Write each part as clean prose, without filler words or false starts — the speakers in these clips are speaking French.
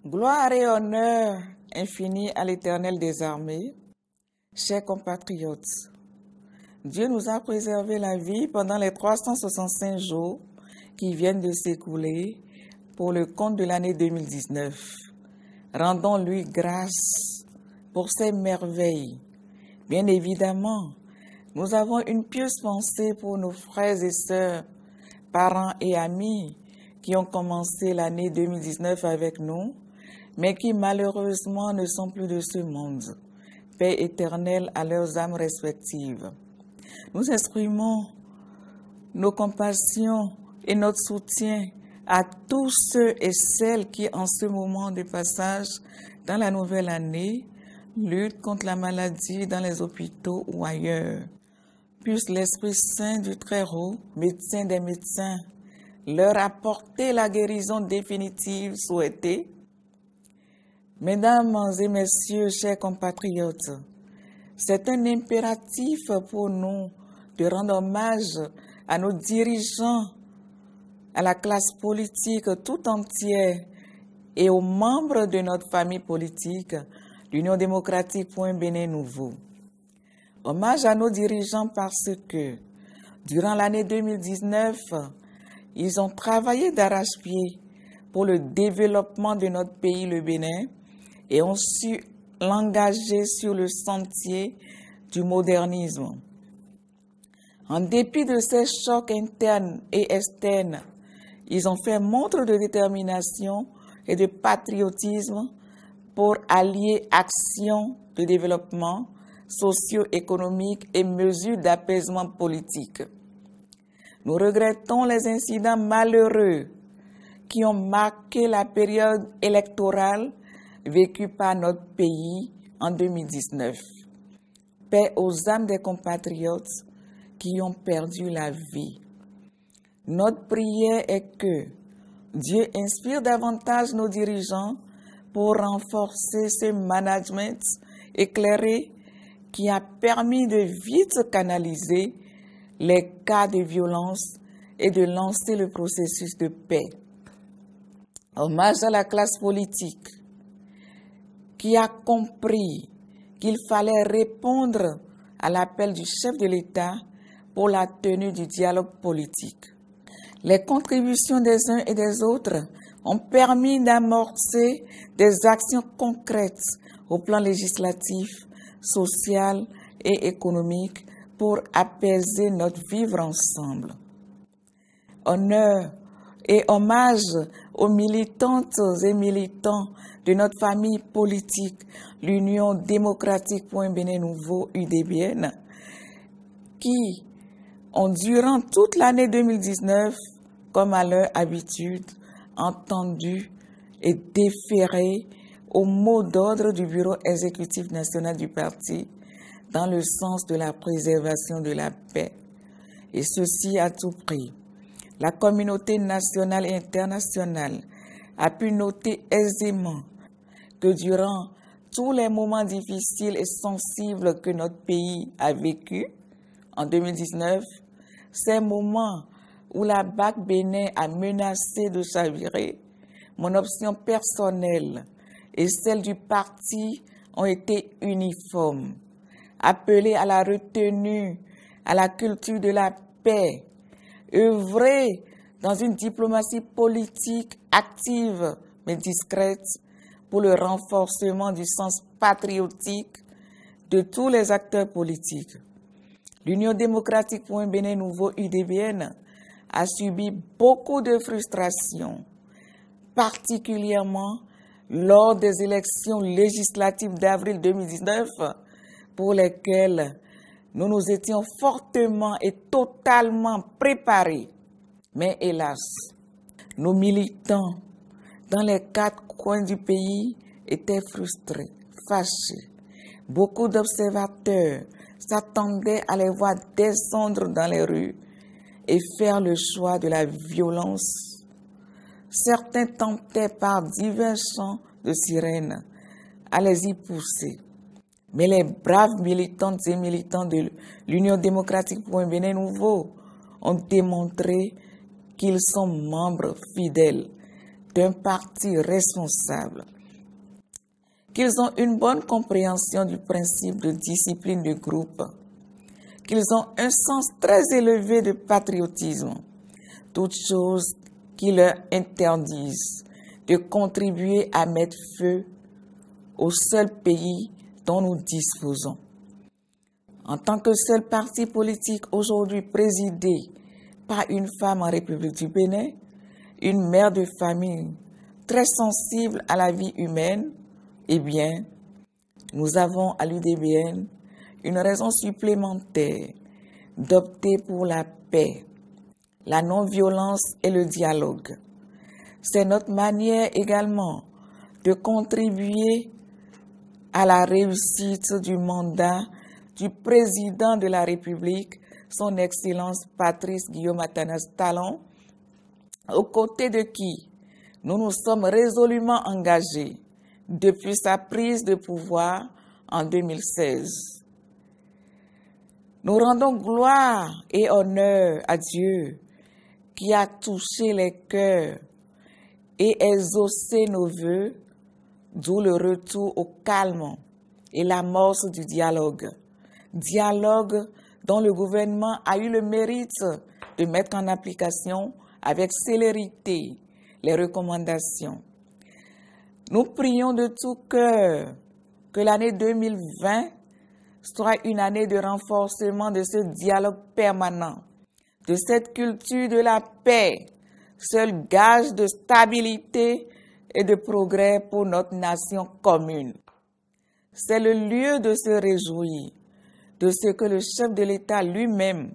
Gloire et honneur infini à l'Éternel des armées. Chers compatriotes, Dieu nous a préservé la vie pendant les 365 jours qui viennent de s'écouler pour le compte de l'année 2019. Rendons-lui grâce pour ses merveilles. Bien évidemment, nous avons une pieuse pensée pour nos frères et sœurs, parents et amis qui ont commencé l'année 2019 avec nous, mais qui malheureusement ne sont plus de ce monde. Paix éternelle à leurs âmes respectives. Nous exprimons nos compassions et notre soutien à tous ceux et celles qui, en ce moment de passage dans la nouvelle année, luttent contre la maladie dans les hôpitaux ou ailleurs. Puisse l'Esprit Saint du Très-Haut, médecin des médecins, leur apporter la guérison définitive souhaitée. Mesdames et messieurs, chers compatriotes, c'est un impératif pour nous de rendre hommage à nos dirigeants, à la classe politique tout entière et aux membres de notre famille politique, l'Union démocratique pour un Bénin nouveau. Hommage à nos dirigeants parce que, durant l'année 2019, ils ont travaillé d'arrache-pied pour le développement de notre pays, le Bénin, et ont su l'engager sur le sentier du modernisme. En dépit de ces chocs internes et externes, ils ont fait montre de détermination et de patriotisme pour allier actions de développement socio-économique et mesures d'apaisement politique. Nous regrettons les incidents malheureux qui ont marqué la période électorale vécue par notre pays en 2019. Paix aux âmes des compatriotes qui ont perdu la vie. Notre prière est que Dieu inspire davantage nos dirigeants pour renforcer ce management éclairé qui a permis de vite canaliser les cas de violence et de lancer le processus de paix. Hommage à la classe politique qui a compris qu'il fallait répondre à l'appel du chef de l'État pour la tenue du dialogue politique. Les contributions des uns et des autres ont permis d'amorcer des actions concrètes au plan législatif, social et économique pour apaiser notre vivre ensemble. Honneur et hommage aux militantes et militants de notre famille politique, l'Union démocratique pour un Bénin nouveau, UDBN, qui ont durant toute l'année 2019, comme à leur habitude, entendu et déféré au mot d'ordre du Bureau exécutif national du parti dans le sens de la préservation de la paix, et ceci à tout prix. La communauté nationale et internationale a pu noter aisément que durant tous les moments difficiles et sensibles que notre pays a vécu en 2019, ces moments où la BAC Bénin a menacé de chavirer, mon option personnelle et celle du parti ont été uniformes, appelées à la retenue, à la culture de la paix, œuvrer dans une diplomatie politique active mais discrète pour le renforcement du sens patriotique de tous les acteurs politiques. L'Union démocratique pour un Bénin nouveau, UDBN, a subi beaucoup de frustrations, particulièrement lors des élections législatives d'avril 2019, pour lesquelles nous nous étions fortement et totalement préparés. Mais hélas, nos militants dans les 4 coins du pays étaient frustrés, fâchés. Beaucoup d'observateurs s'attendaient à les voir descendre dans les rues et faire le choix de la violence. Certains tentaient par divers chants de sirènes à les y pousser. Mais les braves militantes et militants de l'Union démocratique pour un Bénin nouveau ont démontré qu'ils sont membres fidèles d'un parti responsable qu'ils ont une bonne compréhension du principe de discipline de groupe, qu'ils ont un sens très élevé de patriotisme, toutes choses qui leur interdisent de contribuer à mettre feu au seul pays dont nous disposons. En tant que seul parti politique aujourd'hui présidé par une femme en République du Bénin, une mère de famille très sensible à la vie humaine, eh bien, nous avons à l'UDBN une raison supplémentaire d'opter pour la paix, la non-violence et le dialogue. C'est notre manière également de contribuer à la réussite du mandat du président de la République, son Excellence Patrice Guillaume Athanas Talon, aux côtés de qui nous nous sommes résolument engagés depuis sa prise de pouvoir en 2016. Nous rendons gloire et honneur à Dieu qui a touché les cœurs et exaucé nos vœux, d'où le retour au calme et l'amorce du dialogue. Dialogue dont le gouvernement a eu le mérite de mettre en application avec célérité les recommandations. Nous prions de tout cœur que l'année 2020 soit une année de renforcement de ce dialogue permanent, de cette culture de la paix, seul gage de stabilité et de progrès pour notre nation commune. C'est le lieu de se réjouir de ce que le chef de l'État lui-même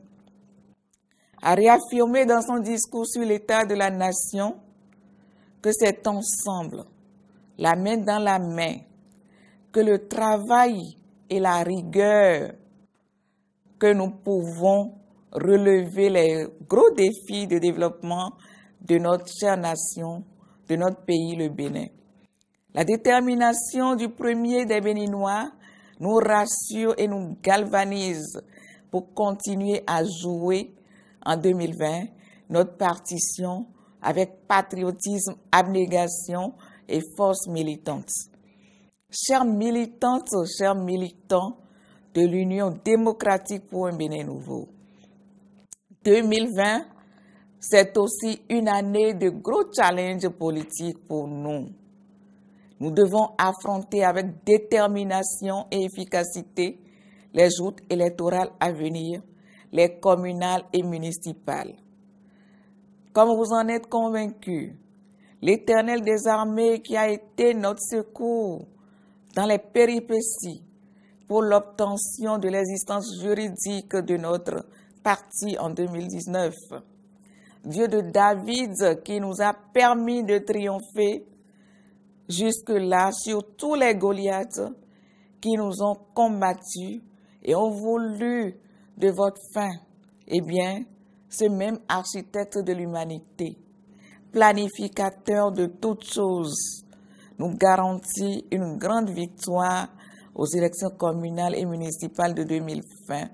a réaffirmé dans son discours sur l'état de la nation, que c'est ensemble, la main dans la main, que le travail et la rigueur, que nous pouvons relever les gros défis de développement de notre chère nation, de notre pays, le Bénin. La détermination du premier des Béninois nous rassure et nous galvanise pour continuer à jouer en 2020 notre partition avec patriotisme, abnégation et force militante. Chères militantes, chers militants de l'Union démocratique pour un Bénin nouveau, 2020, c'est aussi une année de gros challenges politiques pour nous. Nous devons affronter avec détermination et efficacité les joutes électorales à venir, les communales et municipales. Comme vous en êtes convaincus, l'Éternel des armées qui a été notre secours dans les péripéties pour l'obtention de l'existence juridique de notre parti en 2019, Dieu de David qui nous a permis de triompher jusque-là sur tous les Goliaths qui nous ont combattus et ont voulu de votre fin, eh bien, ce même architecte de l'humanité, planificateur de toutes choses, nous garantit une grande victoire aux élections communales et municipales de 2020.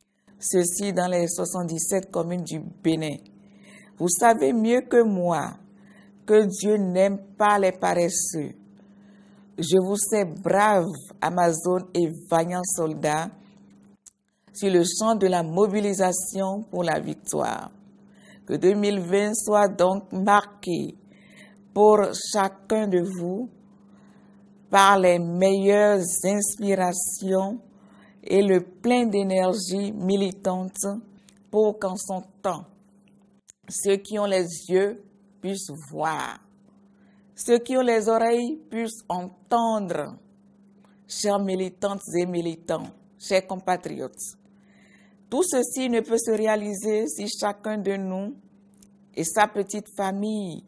Ceci dans les 77 communes du Bénin. Vous savez mieux que moi que Dieu n'aime pas les paresseux. Je vous sais brave, Amazone et vaillants soldats, sur le champ de la mobilisation pour la victoire. Que 2020 soit donc marqué pour chacun de vous par les meilleures inspirations et le plein d'énergie militante pour qu'en son temps, ceux qui ont les yeux puissent voir, ceux qui ont les oreilles puissent entendre. Chères militantes et militants, chers compatriotes, tout ceci ne peut se réaliser si chacun de nous et sa petite famille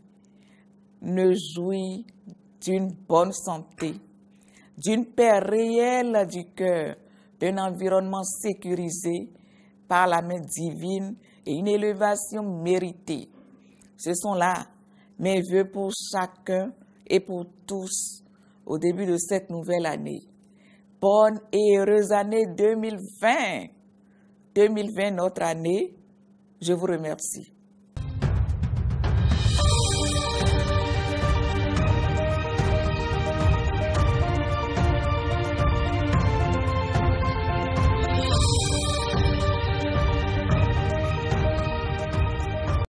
ne jouit d'une bonne santé, d'une paix réelle du cœur, d'un environnement sécurisé par la main divine et une élévation méritée. Ce sont là mes vœux pour chacun et pour tous au début de cette nouvelle année. Bonne et heureuse année 2020. 2020, notre année. Je vous remercie.